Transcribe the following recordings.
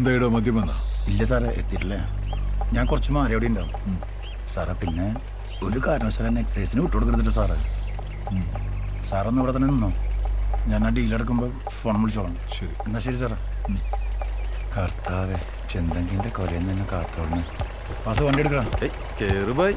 എന്തായിടോ മദ്യം വന്നാ? ഇല്ല സാറേ, എത്തിയിട്ടില്ല. ഞാൻ കുറച്ച് മാറി അവിടെ ഉണ്ടാവും സാറേ. പിന്നെ ഒരു കാരണവശാലും എക്സൈസിന് വിട്ടുകൊടുക്കരുതില്ല സാറേ. സാറൊന്ന് ഇവിടെ തന്നെ നിന്നോ, ഞാൻ ആ ഡീലെടുക്കുമ്പോൾ ഫോൺ വിളിച്ചോളാം. ശരി, എന്നാ ശരി സാറേ. കർത്താവേ, ചെന്തങ്കിൻ്റെ കൊലയിൽ നിന്ന് കാത്തോളന്ന്. വാസു വണ്ടി എടുക്കണം. കേറുബായ്.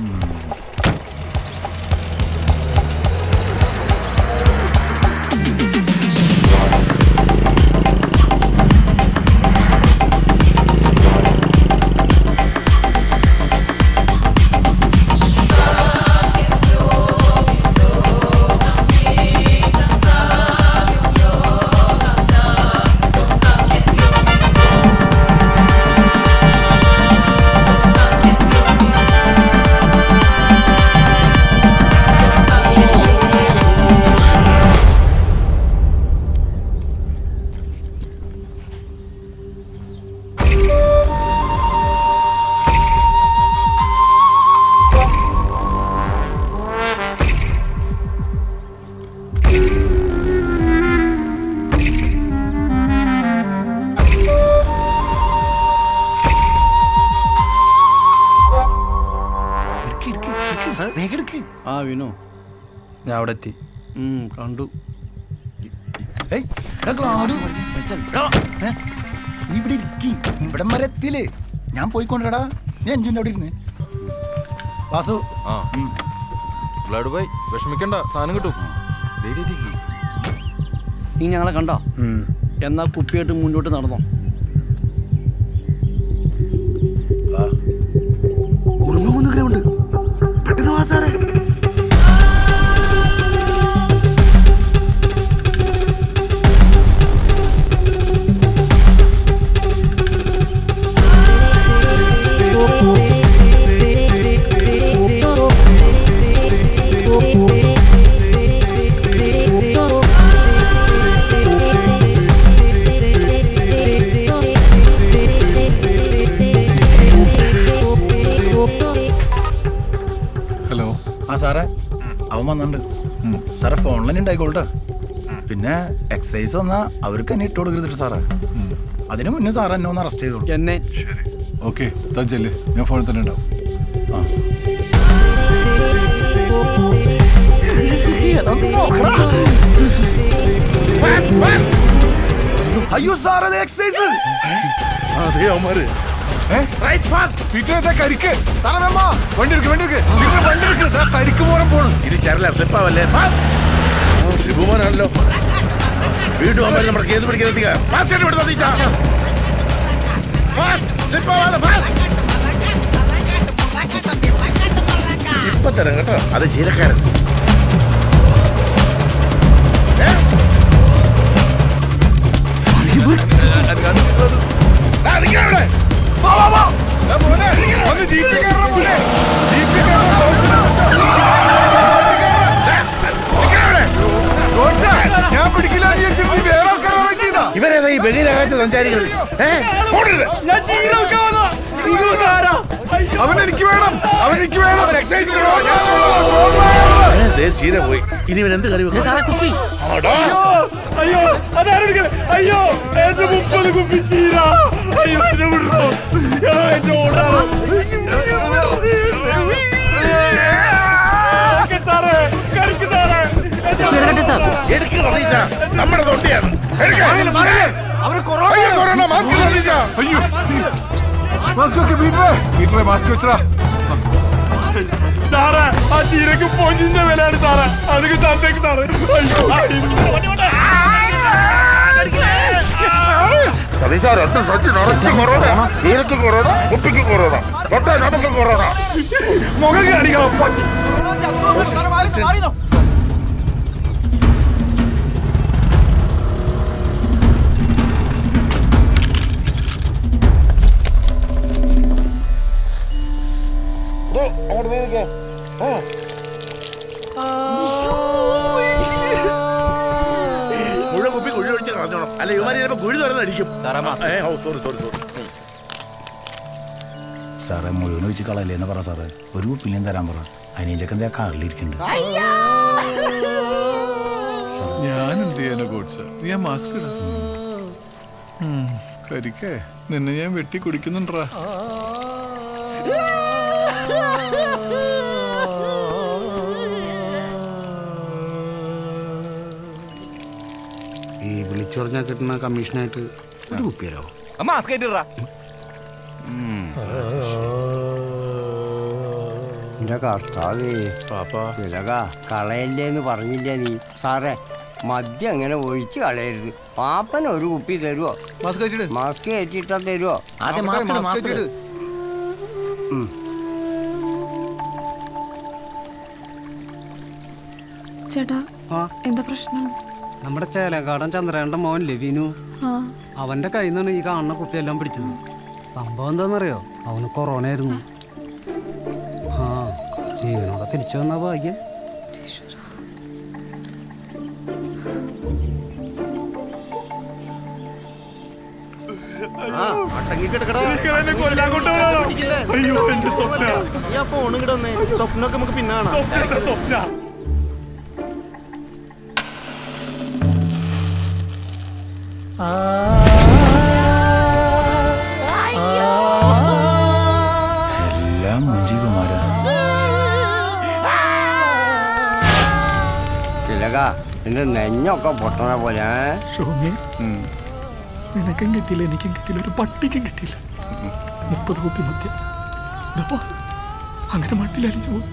ആ വിനു, ഞാൻ അവിടെ എത്തി. കണ്ടു. ഇവിടെ ഇവിടെ മരത്തില് ഞാൻ പോയിക്കൊണ്ടടാ. നീ അഞ്ചിൻ്റെ അവിടെ ഇരുന്ന്. വാസു ബൈ, വിഷമിക്കണ്ട, സാധനം കിട്ടും. നീ ഞങ്ങളെ കണ്ടോ? എന്നാ കുപ്പിയായിട്ട് മുന്നോട്ട് നടന്നോ. ഗ്രൗണ്ട് പെട്ടെന്ന് വാ സാറേ. സാറേ, അവൻ വന്നിട്ടുണ്ട് സാറേ. ഫോണിൽ ഉണ്ടായിക്കോളട്ടെ. പിന്നെ എക്സൈസ് വന്നാ അവർക്ക് എന്നെ ഇട്ട് കൊടുക്കരുതിട്ട് സാറേ. അതിന് മുന്നേ സാറ് എന്നെ ഒന്ന് അറസ്റ്റ് ചെയ്തോളൂ. എന്നെ ഓക്കെ, തഞ്ചല്ലേ, ഞാൻ ഫോണിൽ തന്നെ ഉണ്ടാവും. അയ്യോ സാറേ, എക്സൈസ്. അതെ അവന്മാര്. ിബുമാനല്ലോ വീണ്ടും അമ്മ നമ്മുടെ കേസ് പിടിക്കാൻ ഇപ്പൊ തരാം കേട്ടോ. അത് ജീരക്കാരൻ. ഇവരേതാ ഈ ബഹിരാകാശ സഞ്ചാരികൾ? അവനെനിക്ക് വേണം, അവനെനിക്ക് വേണം. ചീര പോയി. ഇനി ഇവൻ എന്ത് കറി വെക്കും? അയ്യോ, അയ്യോ, എന്റെ 30 കുപ്പി ചീര. അയ്യോ, എന്നെ വിടോ, എന്റെ ഓടാ സാറേ, കരിക്ക് സാറേ. നമ്മുടെ തൊണ്ടിയാണ്. സാറേ, ആ ചീരക്ക് പൊന്നിന്റെ വിലയാണ് സാറേ. അതൊക്കെ തന്നേക്ക് സാറേ. മുഖം കാണിക്കണം. മുഴുവൻ കുപ്പി കുഴി ഒഴിച്ച് കളഞ്ഞോണം. അല്ല ഇവന്മാര് ചിലപ്പോ കുഴി തുറന്നടിക്കും. സാറേ, മുഴുവൻ ഒഴിച്ച് കളയല്ലേന്ന് പറ സാറേ. ഒരു കുപ്പിയും തരാൻ പറ. അനിയച്ചൊക്കെ എന്താ കാറിലിരിക്കുന്നുണ്ട്. ഞാൻ എന്ത് ചെയ്യാനോ കോച്ച്? നീ ആ മാസ്ക് ഇടാ. ശരിക്കേ നിന്നെ ഞാൻ വെട്ടി കുടിക്കുന്നുണ്ടാ. ഈ വിളിച്ചു പറഞ്ഞാൽ കിട്ടുന്ന കമ്മീഷനായിട്ട് ഒരു കുപ്പിയരാവോ? എന്റെ കർത്താവേ തിലക കളയല്ലേന്ന് പറഞ്ഞില്ല നീ. സാറേ മദ്യം അങ്ങനെ ഒഴിച്ച് കളയരുത്. പാപ്പൻ ഒരു കുപ്പി തരുവോ? മാസ്ക് കയറ്റിട്ടാ തരുവോ? ചേട്ടാ എന്താ പ്രശ്നം? നമ്മുടെ ചേലക്കാടൻ ചന്ദ്രേണ്ട മോൻ ലവീനു, അവന്റെ കയ്യിൽ നിന്നാണ് ഈ കാണുന്ന കുപ്പിയെല്ലാം പിടിച്ചത്. സംഭവം എന്താണെന്നറിയോ? അവന് കൊറോണ ആയിരുന്നു. ആ ജീവനോടെ തിരിച്ചു വന്ന ഭാഗ്യം. സ്വപ്നമൊക്കെ നമുക്ക് പിന്നെ കാണാം. എല്ലാം മുഞ്ചികുമാര. തിലക നിന്റെ നെഞ്ഞൊക്കെ പൊട്ടണ പോലെ. നിനക്കും കിട്ടിയില്ല, എനിക്കും കിട്ടിയില്ല, ഒരു പട്ടിക്കും കിട്ടിയില്ല. 30 കുപ്പി മദ്യം അങ്ങനെ മണ്ണിലടിഞ്ഞു പോകും.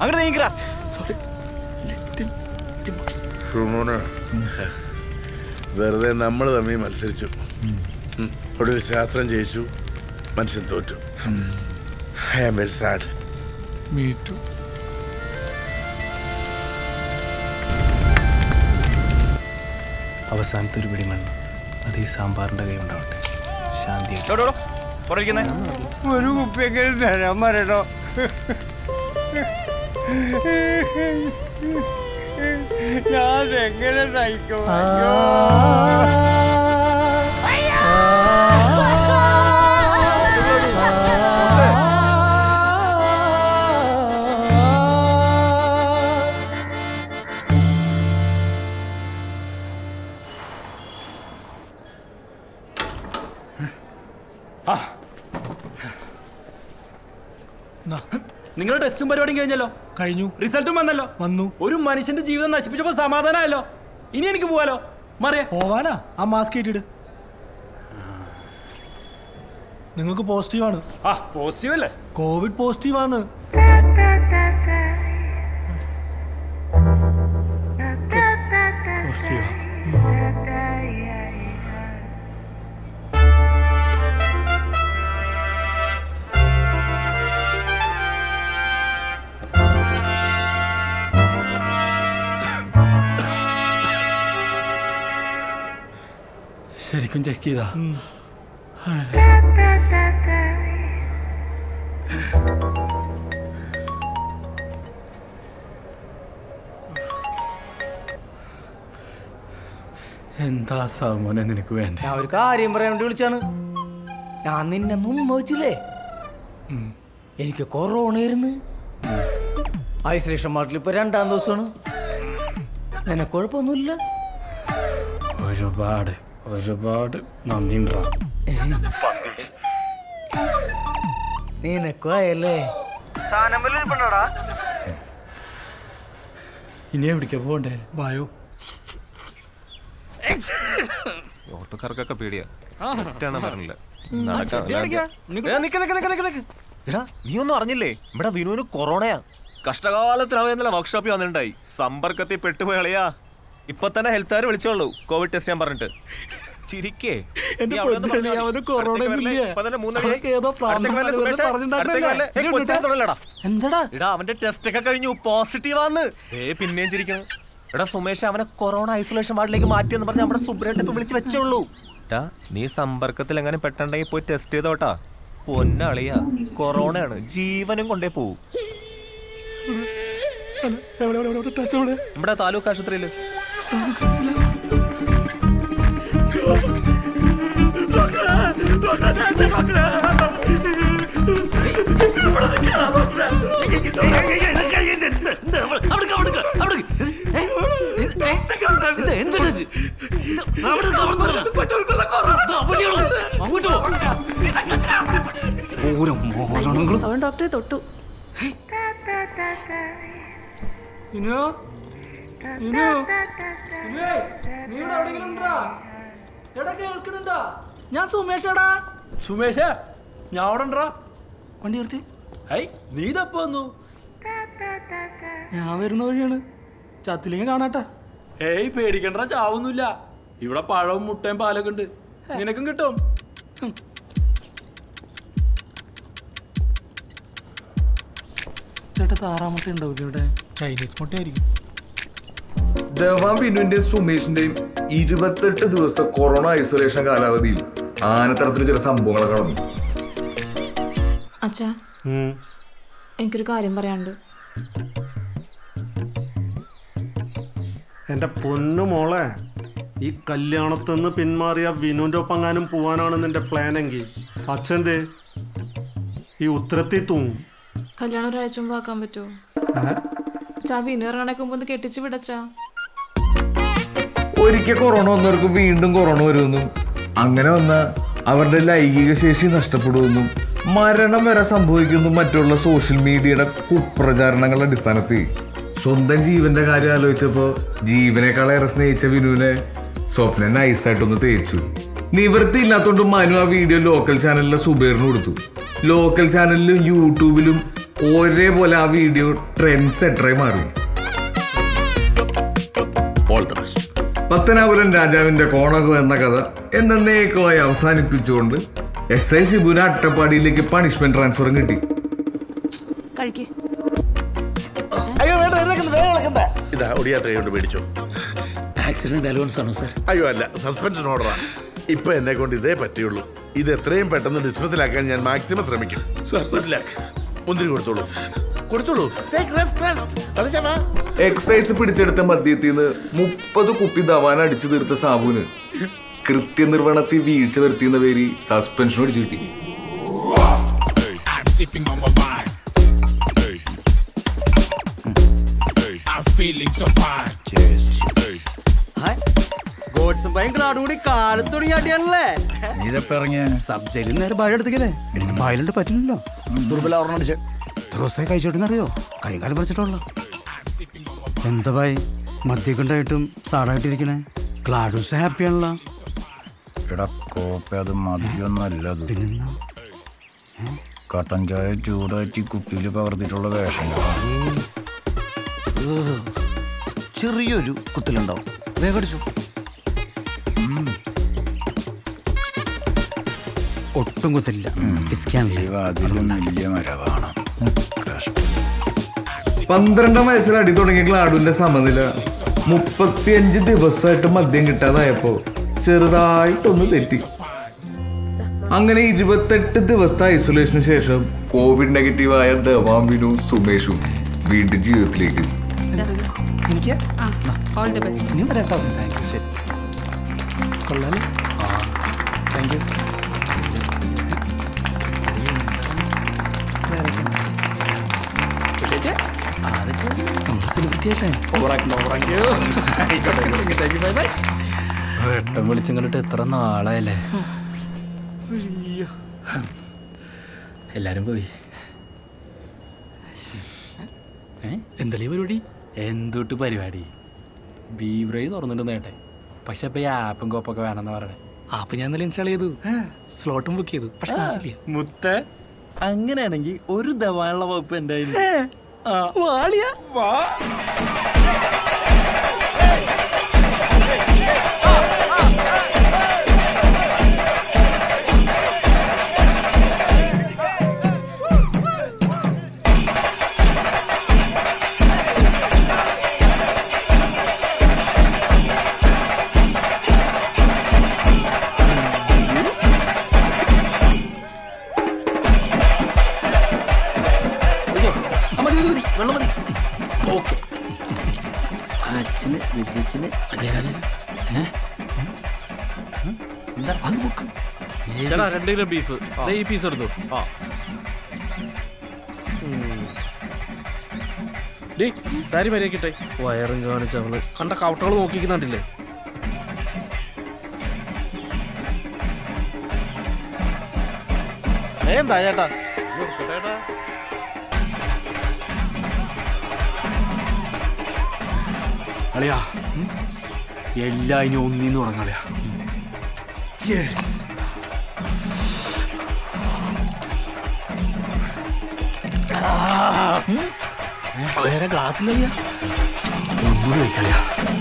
സുമോനെ, വെറുതെ നമ്മൾ തമ്മിൽ മത്സരിച്ചു. ഒടുവിൽ ശാസ്ത്രം ജയിച്ചു, മനുഷ്യൻ തോറ്റു. I am very sad. Me too. അവസാനത്തെ ഒരു പിടിമണ്ണ് അത് ഈ സാമ്പാറിന്റെ കൈ ഉണ്ടാവട്ടെ. ശാന്തി. ഒരു കുപ്പിയെങ്കിലും തരാൻ പറയണോ? ഞാൻ എങ്ങനെ സഹിക്കും? നിങ്ങളുടെ ടെസ്റ്റും പരിപാടിയും കഴിഞ്ഞല്ലോ. കഴിഞ്ഞു. റിസൾട്ടും വന്നല്ലോ. വന്നു. ഒരു മനുഷ്യന്റെ ജീവിതം നശിപ്പിച്ചപ്പോ സമാധാനമല്ലോ. ഇനി എനിക്ക് പോവാലോ? മറിയാ പോവാനാ? ആ മാസ്ക് ഇട്ടിട്. നിങ്ങൾക്ക് പോസിറ്റീവ് ആണ്. പോസിറ്റീവ് അല്ലേ? കോവിഡ് പോസിറ്റീവ് ആണ്. പോസിറ്റീവാ. ശരിക്കും ചെക്ക് ചെയ്താ? എന്താ സാമോനെ നിനക്ക് വേണ്ട? ഞാൻ ഒരു കാര്യം പറയാൻ വേണ്ടി വിളിച്ചാണ്. ഞാൻ നിന്നെ മുമ്പ് എനിക്ക് കൊറോണ ആയിരുന്നു. ഐസൊലേഷൻ വാർഡിൽ ഇപ്പൊ 2ാം ദിവസമാണ്. നിനക്ക് കുഴപ്പമൊന്നുമില്ല? ഒരുപാട് ഒരുപാട് നന്ദിണ്ടാ. നിനക്കും ആയല്ലേ? ഇനി എവിടേക്കാ പോണ്ടേ? വായോ. ഓട്ടോക്കാർക്കൊക്കെ പേടിയാ. പറഞ്ഞില്ല. നീ ഒന്നും അറിഞ്ഞില്ലേ? ഇവിടെ വിനുവിന് കൊറോണയാ. കഷ്ടകാലത്തിനവന്നല്ല വർക്ക്ഷോപ്പിൽ വന്നിട്ടുണ്ടായി. സമ്പർക്കത്തിൽ പെട്ടുപോയാ. ഇപ്പൊ തന്നെ ഹെൽത്തുകാർ വിളിച്ചോളൂ കോവിഡ് ടെസ്റ്റ് ചെയ്യാൻ പറഞ്ഞിട്ട്. ചിരിക്കേ. എന്താടാ അവന്റെ ടെസ്റ്റ് ഒക്കെ കഴിഞ്ഞു, പോസിറ്റീവാന്ന്. പിന്നെയും ചിരിക്കണം. എടാ സുമേഷ്, അവനെ കൊറോണ ഐസൊലേഷൻ വാർഡിലേക്ക് മാറ്റിയെന്ന് പറഞ്ഞ് നമ്മുടെ സുബ്രേട്ട ഇപ്പൊ വിളിച്ച് വെച്ചോളൂ. നീ സമ്പർക്കത്തിൽ എങ്ങനെ പെട്ടെണ്ടെങ്കിൽ പോയി ടെസ്റ്റ് ചെയ്തോട്ടാ. പൊന്നളിയാ, കൊറോണയാണ്, ജീവനും കൊണ്ടേ പോവും. നമ്മുടെ താലൂക്ക് ആശുപത്രിയില്. അവൻ ഡോക്ടറെ തൊട്ടു. ഞാൻ സുമേഷടാ. സുമേഷ് ഞാൻ അവിടെ ഉണ്ടാ. വണ്ടി നിർത്തി. നീ ഇതപ്പോ വന്നു? ഞാൻ വരുന്ന വഴിയാണ്. ചത്തില്ലെങ്കിൽ കാണാട്ടാ. ഏയ് പേടിക്കണ്ട, ചാവൊന്നുമില്ല. ഇവിടെ പഴവും മുട്ടയും പാലൊക്കെ ഉണ്ട്, നിനക്കും കിട്ടും. ചേട്ടാ താറാമുട്ട ഉണ്ടാവും ഇവിടെ. ചൈനീസ് മുട്ടയായിരിക്കും. ധവാൻ ബിനുവിന്റെയും സുമേഷിന്റെയും 28 ദിവസത്തെ കൊറോണ ഐസൊലേഷൻ കാലാവധിയിൽ ആനത്തടത്തിൽ ചില സംഭവങ്ങൾ നടന്നു. അച്ഛാ, എനിക്കൊരു കാര്യം പറയാനുണ്ട്. എന്റെ പൊന്നു മോളെ, ഈ കല്യാണത്തിന്ന് പിന്മാറിയ വിനുവിന്റെ ഒപ്പങ്ങാനും പോവാനാണ് നിന്റെ പ്ലാൻ എങ്കിൽ അച്ഛൻ്റെ ഈ ഉത്തരത്തിൽ തൂങ്ങും. കല്യാണം ഒരാഴ്ച മുമ്പ് ആക്കാൻ പറ്റുമോ? അച്ഛാ, വിനു ഇറങ്ങണേക്ക് മുമ്പ് ഒന്ന് കെട്ടിച്ച് വിടച്ചാ. ഒരിക്കൽ കൊറോണ വന്നവർക്ക് വീണ്ടും കൊറോണ വരുമെന്നും അങ്ങനെ വന്ന അവരുടെ ലൈംഗിക ശേഷി നഷ്ടപ്പെടുമെന്നും മരണം വരെ സംഭവിക്കുന്നു മറ്റുള്ള സോഷ്യൽ മീഡിയയുടെ കുപ്രചാരണങ്ങളുടെ അടിസ്ഥാനത്തിൽ സ്വന്തം ജീവന്റെ കാര്യം ആലോചിച്ചപ്പോ ജീവനേക്കാളേറെ സ്നേഹിച്ച വിനുവിനെ സ്വപ്നം നൈസായിട്ടൊന്ന് തേച്ചു. നിവൃത്തി ഇല്ലാത്തോണ്ട് മനു ആ വീഡിയോ ലോക്കൽ ചാനലിലെ സുബേറിന് കൊടുത്തു. ലോക്കൽ ചാനലിലും യൂട്യൂബിലും ഒരേപോലെ ആ വീഡിയോ ട്രെൻഡ് സെറ്ററായി മാറി. പത്തനാപുരം രാജാവിന്റെ കോണകം എന്ന കഥ എന്നേക്കുമായി അവസാനിപ്പിച്ചുകൊണ്ട് SI ശിബുവിന് അട്ടപ്പാടിയിലേക്ക് പണിഷ്മെന്റ് ട്രാൻസ്ഫറും കിട്ടി. ഇതാ ഒടിയാത്ത കൈ കൊണ്ട് മേടിച്ചോ. ആക്സിഡന്റ് അലോൺസ് ആണോ സാർ? അയ്യോ അല്ല, സസ്പെൻഷൻ ഓർഡറാ. ഇപ്പൊ എന്നെ കൊണ്ട് ഇതേ പറ്റുള്ളൂ. ഇത് എത്രയും പെട്ടെന്ന് ഡിസ്മിസിലാക്കാൻ ഞാൻ മാക്സിമം ശ്രമിക്കും. മുന്തിരി കൊടുത്തോളൂ, കൊടുത്തോളൂ. എക്സൈസ് പിടിച്ചെടുത്ത മദ്യത്തിൽ നിന്ന് 30 കുപ്പി ധവാൻ അടിച്ചു തീർത്ത സാബുവിന് കൃത്യനിർവഹണത്തിൽ വീഴ്ച വരുത്തിയെന്ന പേര് സസ്പെൻഷൻ അടിച്ചു കിട്ടി. കൂടി കാലത്തൊടിയാട്ടിയാണല്ലേ സബ്ജയിൽ നേരെ ബായ എടുത്തേക്കല്ലേ? എനിക്ക് ബായിലുണ്ട് പറ്റില്ലല്ലോ. ദുർബല ഓർമ്മ ദിവസമായി കഴിച്ചോട്ടെന്നറിയോ? കൈകാലം പറിച്ചിട്ടുള്ള എന്താ ബായ് മദ്യക്കുണ്ടായിട്ടും സാറായിട്ടിരിക്കണേ? ക്ലാഡൂസ് ഹാപ്പിയാണല്ലോ. എടാ കോപ്പ, അത് മദ്യമൊന്നല്ലത്. പിന്നെന്താ? കട്ടൻ ചായ ചൂടാറ്റി കുപ്പിയിൽ പകർത്തിട്ടുള്ള വേഷം. ചെറിയൊരു കുത്തലുണ്ടാവും, വേഗം അടിച്ചു. ഒട്ടും കുത്തില്ല. അതിലും വലിയ മരവാണ്. 12 വയസ്സിൽ അടി തുടങ്ങിയ ക്ലാഡുവിന്റെ സമനില 35 ദിവസമായിട്ട് മദ്യം കിട്ടാതായപ്പോ ചെറുതായിട്ടൊന്ന് തെറ്റി. അങ്ങനെ 28 ദിവസത്തെ ഐസൊലേഷന് ശേഷം കോവിഡ് നെഗറ്റീവായ ധവാൻ വിനുവും സുമേഷും വീണ്ടും ജീവിതത്തിലേക്ക്. വെട്ടം വിളിച്ചും കണ്ടിട്ട് എത്ര നാളായല്ലേ? എല്ലാരും പോയി. എന്തല്ലേ പരിപാടി? എന്തൊട്ട് പരിപാടി? ബീവറേജ് തുറന്നിട്ട് നേട്ടെ. പക്ഷെ ഇപ്പൊ ഈ ആപ്പും കോപ്പൊക്കെ വേണമെന്ന് പറയണേ. ആപ്പ് ഞാൻ ഇന്നലെ ഇൻസ്റ്റാൾ ചെയ്തു, സ്ലോട്ടും ബുക്ക് ചെയ്തു. പക്ഷെ മുത്ത അങ്ങനെയാണെങ്കിൽ ഒരു ധവാനുള്ള വകുപ്പ് എന്റെ ചേട്ടാ 2 കിലോ ബീഫ് ഈ പീസ് എടുത്തു. സാരി മര്യാദക്കിട്ടെ. വയറും കാണിച്ച അവള് കണ്ട കൗട്ടകൾ നോക്കിക്കുന്നുണ്ടില്ലേ? എന്താ ചേട്ടാ അളിയാ എല്ലാ ഇനി ഒന്നിന്ന് തുടങ്ങാളിയാ. വേറെ ഗ്ലാസ്സിലയ്യ ഒന്നുകൂടി വയ്ക്കളിയാ.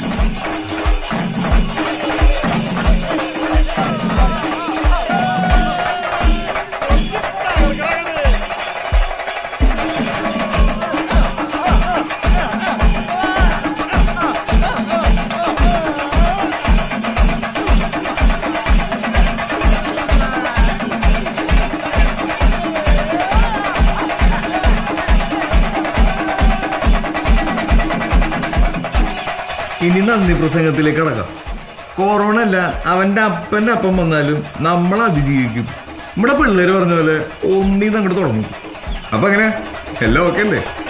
ഇനി നന്ദി പ്രസംഗത്തിലേക്ക് കടക്കാം. കൊറോണ അല്ല അവന്റെ അപ്പന്റെ അപ്പം വന്നാലും നമ്മൾ അതിജീവിക്കും. നമ്മുടെ പിള്ളേര് പറഞ്ഞ പോലെ ഒന്നീന്ന് അങ്ങോട്ട് തുടങ്ങും. അപ്പൊ അങ്ങനെ എല്ലാം ഓക്കെ അല്ലേ?